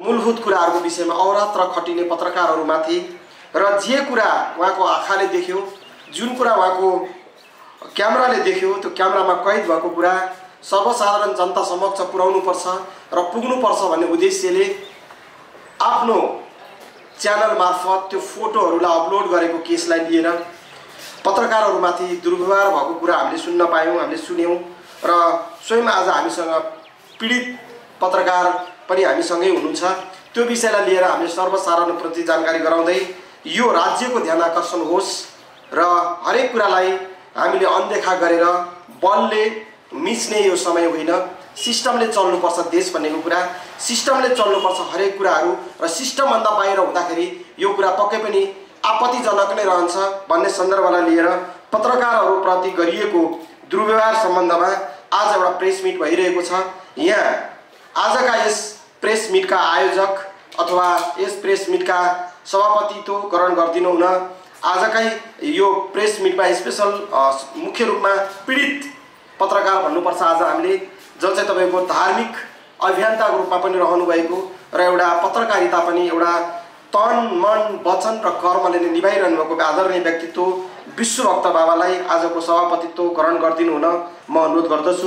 मूलभूत कुराहरूको विषयमा अहोरात्र खटिने पत्रकारहरूमाथि र जे कुरा उहाँको आँखाले देख्यो, जुन कुरा उहाँको क्यामेराले देख्यो, त्यो क्यामेरामा कैद भएको कुरा सर्वसाधारण जनता समक्ष पुर्याउनुपर्छ र पुग्नुपर्छ भन्ने उद्देश्यले आफ्नो च्यानल मार्फत त्यो फोटोहरूलाई अपलोड गरेको केसलाई लिएर पत्रकारहरूमाथि दुर्व्यवहार भएको कुरा हामीले सुन्न पायौँ, हामीले सुन्यौँ र स्वयं आज हामीसँग पीडित पत्रकार पनि हामीसँगै हुनुहुन्छ। त्यो विषयलाई लिएर हामीले सर्वसाधारणप्रति जानकारी गराउँदै यो राज्यको ध्यान आकर्षण होस् र हरेक कुरालाई हामीले अनदेखा गरेर बलले मिच्ने यो समय होइन। सिस्टमले चल्नुपर्छ देश भन्नेको कुरा, सिस्टमले चल्नुपर्छ हरेक कुराहरू र सिस्टमभन्दा बाहिर हुँदाखेरि यो कुरा पक्कै पनि आपत्तिजनक नै रहन्छ भन्ने सन्दर्भलाई लिएर पत्रकारहरूप्रति गरिएको दुर्व्यवहार सम्बन्धमा आज एउटा प्रेस मिट भइरहेको छ। यहाँ आजका यस प्रेस मिटका आयोजक अथवा यस प्रेस मिटका सभापतित्व ग्रहण गरिदिनु हुन आजकै यो प्रेस मिटमा स्पेशल मुख्य रूपमा पीडित पत्रकार भन्नुपर्छ आज हामीले, जल चाहिँ तपाईँको धार्मिक अभियन्ताको रूपमा पनि रहनुभएको र एउटा पत्रकारिता पनि एउटा तन मन वचन र कर्मले नै निभाइरहनु भएको आदरणीय व्यक्तित्व विश्वभक्त बाबालाई आजको सभापतित्व ग्रहण गरिदिनु हुन म अनुरोध गर्दछु।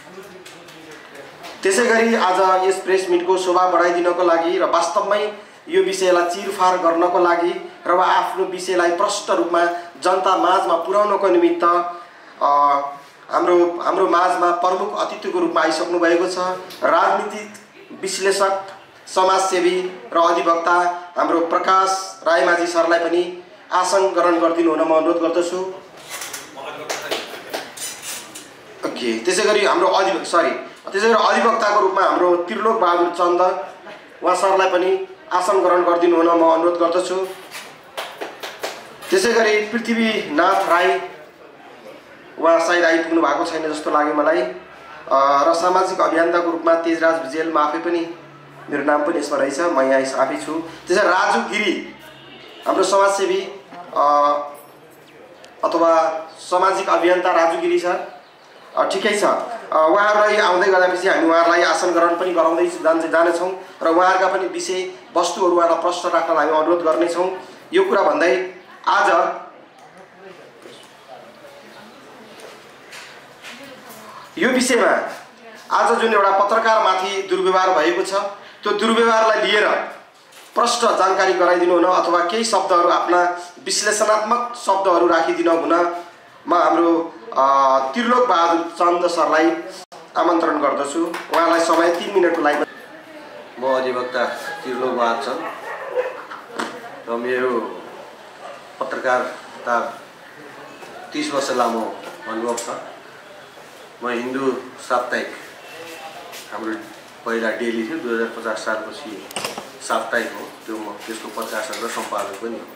त्यसै गरी आज यस प्रेस मिटको शोभा बढाइदिनको लागि र वास्तवमै यो विषयलाई चिरफार गर्नको लागि र आफ्नो विषयलाई प्रष्ट रूपमा जनता माझमा पुर्याउनको निमित्त हाम्रो माझमा प्रमुख अतिथिको रूपमा आइसक्नु भएको छ। राजनीतिक विश्लेषक, समाजसेवी र अधिवक्ता हाम्रो प्रकाश रायमाझी सरलाई पनि आसन ग्रहण गरिदिनु हुन म अनुरोध गर्दछु। ओके, त्यसै गरी हाम्रो अधिवक्ताको रूपमा हाम्रो त्रिलोक बहादुर चन्द उहाँ सरलाई पनि आसन ग्रहण गरिदिनु हुन म अनुरोध गर्दछु। त्यसै गरी पृथ्वीनाथ राई उहाँ सायद आइपुग्नु भएको छैन जस्तो लाग्यो मलाई र सामाजिक अभियन्ताको रूपमा तेजराज भुजेल, म आफै पनि मेरो नाम पनि यसमा रहेछ, म यहाँ आफै छु। त्यसै राजु गिरी हाम्रो समाजसेवी अथवा सामाजिक अभियन्ता राजु गिरी सर ठिकै छ। उहाँहरूलाई आउँदै गर्दापछि हामी उहाँहरूलाई आसन ग्रहण पनि गराउँदै जानेछौँ र उहाँहरूका पनि विषय वस्तुहरू उहाँलाई प्रश्न राख्न हामी अनुरोध गर्नेछौँ। यो कुरा भन्दै आज यो विषयमा आज जुन एउटा पत्रकारमाथि दुर्व्यवहार भएको छ त्यो दुर्व्यवहारलाई लिएर प्रष्ट जानकारी गराइदिनु हुन अथवा केही शब्दहरू आफ्ना विश्लेषणात्मक शब्दहरू राखिदिन हुन म हाम्रो त्रिलोक बहादुर चन्द सरलाई आमन्त्रण गर्दछु। उहाँलाई समय 3 मिनटको लागि। म अधिवक्ता त्रिलोक बहादुर चन्द र मेरो पत्रकारिता 30 वर्ष लामो अनुभव छ। म हिन्दू साप्ताहिक हाम्रो पहिला डेली थियो, 2050 सालपछि साप्ताहिक हो, त्यो म त्यसको प्रकाशक र सम्पादक पनि हो।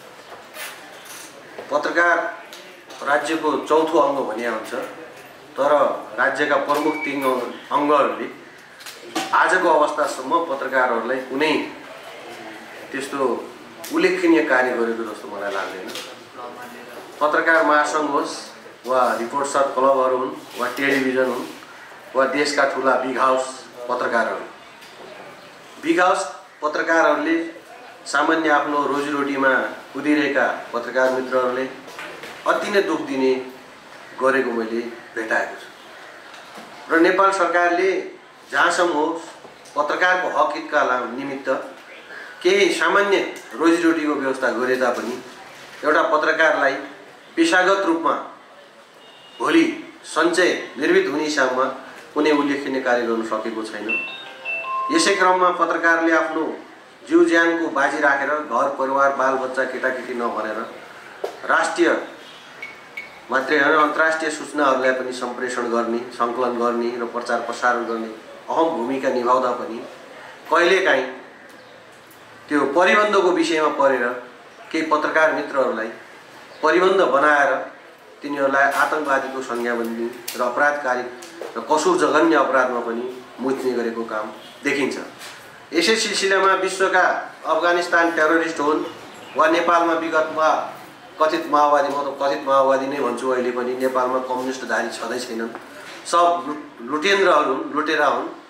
पत्रकार राज्यको चौथो अङ्ग भनिया हुन्छ, तर राज्यका प्रमुख 3 अङ्गहरूले आजको अवस्थासम्म पत्रकारहरूलाई कुनै त्यस्तो उल्लेखनीय कार्य गरेको जस्तो मलाई लाग्दैन। पत्रकार महासङ्घ होस् वा रिपोर्टर क्लबहरू हुन् वा टेलिभिजन हुन् वा देशका ठुला बिग हाउस पत्रकारहरू, बिग हाउस पत्रकारहरूले सामान्य आफ्नो रोजीरोटीमा कुदिरहेका पत्रकार मित्रहरूले अति नै दुःख दिने गरेको मैले भेटाएको छु र नेपाल सरकारले जहाँसम्म होस् पत्रकारको हक हितका निमित्त केही सामान्य रोजीरोटीको व्यवस्था गरे तापनि एउटा पत्रकारलाई पेशागत रूपमा भोलि सञ्चय निर्मित हुने हिसाबमा कुनै उल्लेखनीय कार्य गर्न सकेको छैन। यसै क्रममा पत्रकारले आफ्नो जीव ज्यानको बाजी राखेर घर परिवार बालबच्चा केटाकेटी नभनेर राष्ट्रिय मात्रै होइन अन्तर्राष्ट्रिय सूचनाहरूलाई पनि सम्प्रेषण गर्ने, सङ्कलन गर्ने र प्रचार प्रसारण गर्ने अहम भूमिका निभाउँदा पनि कहिलेकाहीँ त्यो परिबन्धको विषयमा परेर केही पत्रकार मित्रहरूलाई परिबन्ध बनाएर तिनीहरूलाई आतंकवादीको संज्ञाबन्दी र अपराधकारी र कसुर जघन्य अपराधमा पनि मुच्ने गरेको काम देखिन्छ। यसै सिलसिलामा विश्वका अफगानिस्तान टेरोरिस्ट हुन् वा नेपालमा विगतमा कथित माओवादी, म त कथित माओवादी नै भन्छु, अहिले पनि नेपालमा कम्युनिस्टधारी छँदै छैनन्, सब लुटेन्द्रहरू हुन्, लुटेरा हुन्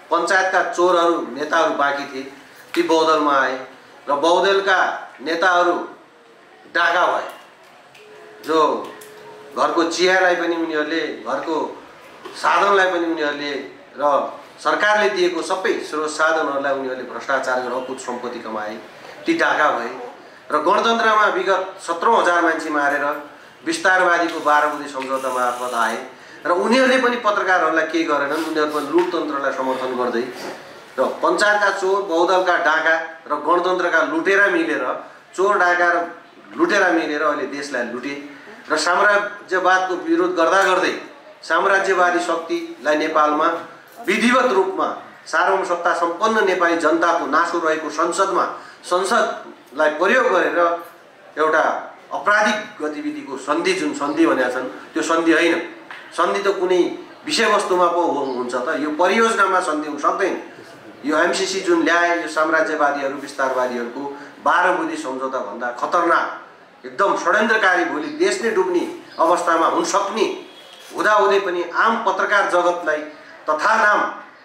पञ्चायतका चोरहरू नेताहरू बाँकी थिए, ती बहुदलमा आए र बहुदलका नेताहरू डाका भए। जो घरको चियालाई पनि उनीहरूले, घरको साधनलाई पनि उनीहरूले र सरकारले दिएको सबै स्रोत साधनहरूलाई उनीहरूले भ्रष्टाचार गरेर अकुत सम्पत्ति कमाए, ती डाका भए। र गणतन्त्रमा विगत 17,000 मान्छे मारेर विस्तारवादीको 12 बुँदे सम्झौता मार्फत आए र उनीहरूले पनि पत्रकारहरूलाई केही गरेनन्। उनीहरू पनि लुटतन्त्रलाई समर्थन गर्दै र पञ्चायतका चोर, बहुदलका डाका र गणतन्त्रका लुटेरा मिलेर, चोर डाका र लुटेरा मिलेर अहिले देशलाई लुटे र साम्राज्यवादको विरोध गर्दा गर्दै साम्राज्यवादी शक्तिलाई नेपालमा विधिवत रूपमा सार्वभौमसत्ता सम्पन्न नेपाली जनताको नासो रहेको संसदलाई प्रयोग गरेर एउटा आपराधिक गतिविधिको सन्धि, जुन सन्धि भनेका छन् त्यो सन्धि होइन। सन्धि त कुनै विषयवस्तुमा पो हुन्छ त, यो परियोजनामा सन्धि हुन सक्दैन। यो एमसीसी जुन ल्याए, यो साम्राज्यवादीहरू विस्तारवादीहरूको 12 बुँदे सम्झौता भन्दा खतरनाक, एकदम षड्यन्त्रकारी, भोलि देश नै डुब्ने अवस्थामा हुन सक्ने हुँदाहुँदै पनि आम पत्रकार जगतलाई तथा नाम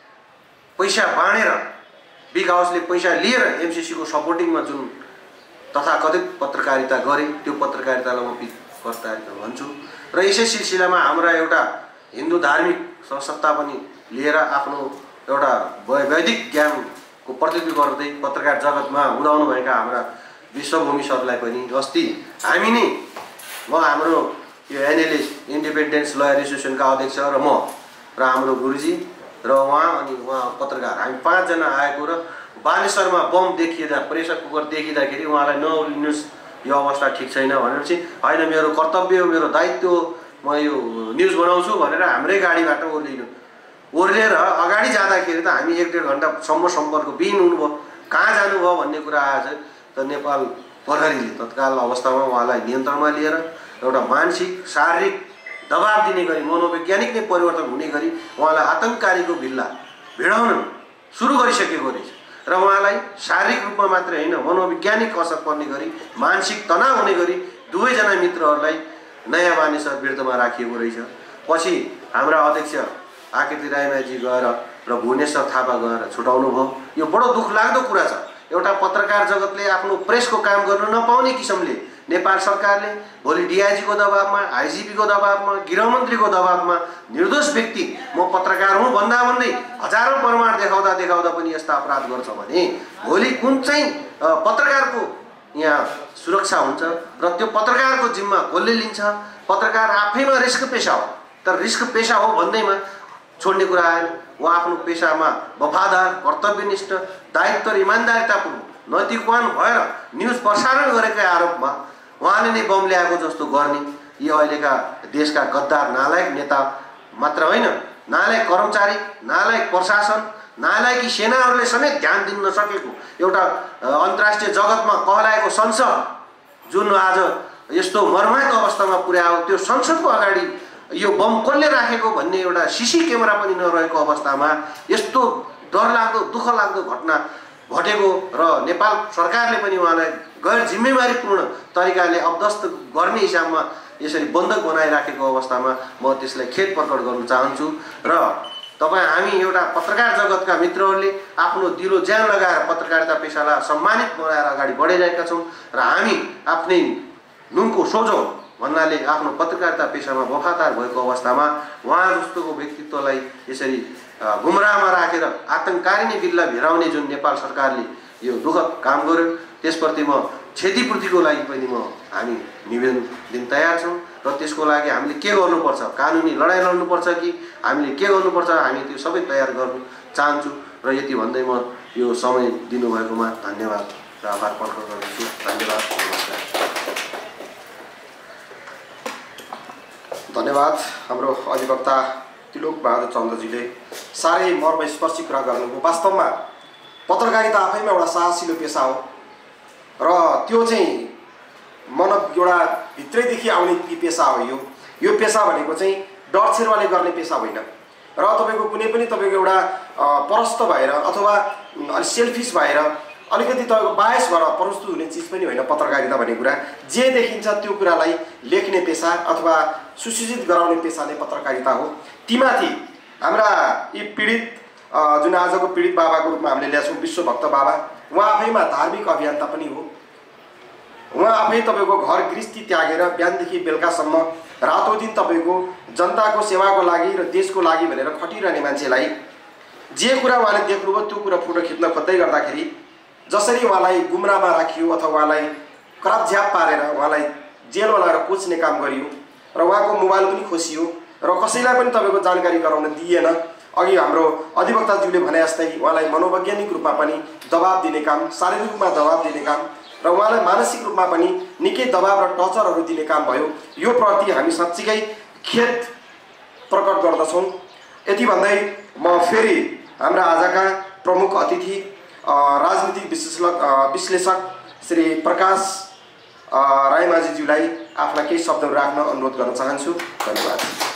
पैसा बाँडेर बिग हाउसले पैसा लिएर एमसीसीको सपोर्टिङमा जुन तथाकथित पत्रकारिता गरे, त्यो पत्रकारितालाई म पत्रकारिता भन्छु। र यसै सिलसिलामा हाम्रा एउटा हिन्दू धार्मिक संस्था पनि लिएर आफ्नो एउटा वैदिक ज्ञानको प्रतिनिधित्व गर्दै पत्रकार जगतमा उदाउनु भएका हाम्रा विश्वभूमि सरलाई पनि अस्ति हामी नै, म हाम्रो यो एनएलए इन्डिपेन्डेन्स लयर एसोसिएसनका अध्यक्ष र म र हाम्रो गुरुजी र उहाँ अनि उहाँ पत्रकार, हामी 5 जना आएको र बालेश्वरमा बम देखिँदा, प्रेसर कुकर देखिँदाखेरि उहाँलाई नउलिनुहोस्, यो अवस्था ठिक छैन भनेपछि होइन मेरो कर्तव्य हो, मेरो दायित्व हो, म यो न्युज बनाउँछु भनेर हाम्रै गाडीबाट ओर्लेर अगाडि जाँदाखेरि त हामी 1-1.5 घन्टासम्म सम्पर्कविहीन हुनुभयो। कहाँ जानुभयो भन्ने कुरा आएछ त नेपाल प्रहरीले तत्काल अवस्थामा उहाँलाई नियन्त्रणमा लिएर एउटा मानसिक शारीरिक दबाब दिने गरी, मनोवैज्ञानिक नै परिवर्तन हुने गरी उहाँलाई आतङ्ककारीको भिल्ला भिडाउन सुरु गरिसकेको रहेछ र उहाँलाई शारीरिक रूपमा मात्रै होइन मनोवैज्ञानिक असर पर्ने गरी, मानसिक तनाव हुने गरी दुवैजना मित्रहरूलाई नयाँ बानेश्वर वृद्धमा राखिएको रहेछ। पछि हाम्रा अध्यक्ष आकृति राईमाझी गएर र भुवनेश्वर थापा गएर छुटाउनु भयो। यो बडो दुःखलाग्दो कुरा छ। एउटा पत्रकार जगतले आफ्नो प्रेसको काम गर्न नपाउने किसिमले नेपाल सरकारले भोलि डीआईजीको दबावमा, आईजीपीको दबावमा, गृहमन्त्रीको दबावमा निर्दोष व्यक्ति म पत्रकार हुँ भन्दै हजारौं प्रमाण देखाउँदा पनि यस्ता अपराध गर्छ भने भोलि कुन चाहिँ पत्रकारको यहाँ सुरक्षा हुन्छ र त्यो पत्रकारको जिम्मा कसले लिन्छ? पत्रकार आफैमा रिस्क पेशा हो, तर रिस्क पेशा हो भन्दैमा छोड्ने कुरा आएन। वा आफ्नो पेशामा वफादार, कर्तव्यनिष्ठ, दायित्व र इमान्दारितापूर्वक नैतिकवान भएर न्युज प्रसारण गरेको आरोपमा उहाँले नै बम ल्याएको जस्तो गर्ने यो अहिलेका देशका गद्दार नालायक नेता मात्र होइन, नालायक कर्मचारी, नालायक प्रशासन, नालायकी सेनाहरूले समेत ध्यान दिन नसकेको एउटा अन्तर्राष्ट्रिय जगतमा कहलाएको संसद जुन आज यस्तो मर्माहत अवस्थामा पुर्यायो, त्यो संसदको अगाडि यो बम कसले राखेको भन्ने एउटा सीसी क्यामेरा पनि नरहेको अवस्थामा यस्तो डरलाग्दो, दुःखलाग्दो घटना घटेको र नेपाल सरकारले पनि उहाँलाई गैर जिम्मेवारीपूर्ण तरिकाले अवदस्त गर्ने हिसाबमा यसरी बन्धक बनाइराखेको अवस्थामा म त्यसलाई खेद प्रकट गर्न चाहन्छु। र हामी एउटा पत्रकार जगतका मित्रहरूले आफ्नो दिलो ज्यान लगाएर पत्रकारिता पेशालाई सम्मानित बनाएर अगाडि बढिरहेका छौँ र हामी आफ्नै नुनको सोझो भन्नाले आफ्नो पत्रकारिता पेशामा वफादार भएको अवस्थामा उहाँ जस्तोको व्यक्तित्वलाई यसरी गुमराहमा राखेर आतङ्ककारी नै बिल्ला भिराउने जुन नेपाल सरकारले यो दुःखद काम गर्यो त्यसप्रति म क्षतिपूर्तिको लागि पनि हामी निवेदन दिन तयार छौँ र त्यसको लागि हामीले के गर्नुपर्छ, कानुनी लडाइँ लड्नुपर्छ कि हामीले के गर्नुपर्छ, हामी त्यो सबै तयार गर्न चाहन्छु। र यति भन्दै म यो समय दिनुभएकोमा धन्यवाद र आभार प्रकट गर्दछु। धन्यवाद, नमस्कार। धन्यवाद। हाम्रो अधिवक्ता तिलोक बहादुर चन्द्रजीले साह्रै मर्मस्पर्शी कुरा गर्नुभयो। वास्तवमा पत्रकारिता आफैमा एउटा साहसिलो पेसा हो र त्यो चाहिँ एउटा भित्रैदेखि आउने पेसा हो। यो पेसा भनेको चाहिँ डर छिर्वाले गर्ने पेसा होइन र तपाईँको कुनै पनि तपाईँको एउटा परस्त भएर अथवा अलि सेल्फिस भएर अलिकति तपाईँको बायस भएर प्रस्तुत हुने चिज पनि होइन पत्रकारिता भन्ने कुरा। जे देखिन्छ त्यो कुरालाई लेख्ने पेसा अथवा सुसूचित गराउने पेसा नै पत्रकारिता हो। तीमाथि हाम्रा यी पीडित जुन आजको पीडित बाबाको रूपमा हामीले ल्याछौँ विश्वभक्त बाबा, उहाँ आफैमा धार्मिक अभियन्ता पनि हो। उहाँ आफै तपाईँको घर गृहस्थी त्यागेर बिहानदेखि बेलुकासम्म रातौँ दिन तपाईँको जनताको सेवाको लागि र देशको लागि भनेर खटिरहने मान्छेलाई जे कुरा उहाँले देख्नुभयो त्यो कुरा फोटो खिच्न खोज्दै गर्दाखेरि जसरी उहाँलाई गुमराहमा राखियो अथवा उहाँलाई करापझ्याप पारेर उहाँलाई जेलमा लगेर कोच्ने काम गरियो र उहाँको मोबाइल पनि खोसियो र कसैलाई पनि तपाईँको जानकारी गराउन दिइएन। अघि हाम्रो अधिवक्ताज्यूले भने जस्तै उहाँलाई मनोवैज्ञानिक रूपमा पनि दबाब दिने काम, शारीरिक रूपमा दबाब दिने काम र उहाँलाई मानसिक रूपमा पनि निकै दबाब र टर्चरहरू दिने काम भयो। यो प्रति हामी साँच्चीकै खेद प्रकट गर्दछौँ। यति भन्दै म फेरि हाम्रा आजका प्रमुख अतिथि राजनीतिक विश्लेषक श्री प्रकाश रायमाझीज्यूलाई आफ्ना केही शब्दहरू राख्न अनुरोध गर्न चाहन्छु। धन्यवाद।